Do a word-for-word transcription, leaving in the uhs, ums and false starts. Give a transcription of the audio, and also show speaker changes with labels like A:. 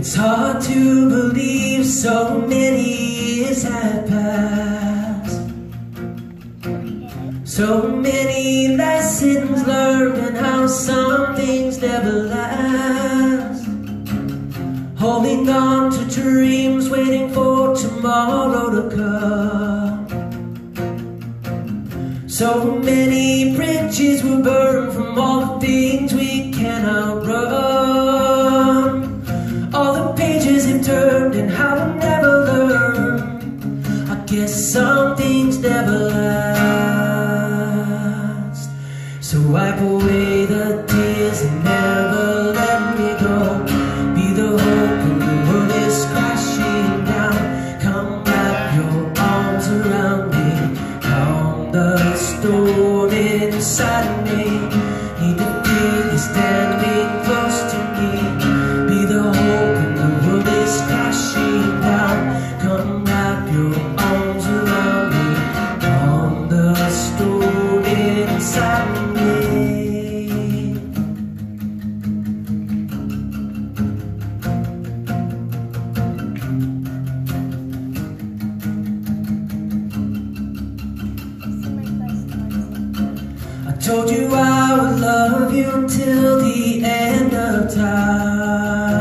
A: It's hard to believe so many years have passed. So many lessons learned and how some things never last. Holding on to dreams, waiting for tomorrow to come. So many bridges were burned from all the things we cannot run. All the pages have turned and how to never learn. I guess some things never last. So wipe away the tears and never let me go. Be the hope when the world is crashing down. Come wrap your arms around me. Calm the storm inside of me. Need to feel you standing close to me. Be the hope when the world is crashing down. Come wrap your arms around me. Calm the storm inside of me. I told you I would love you until the end of time.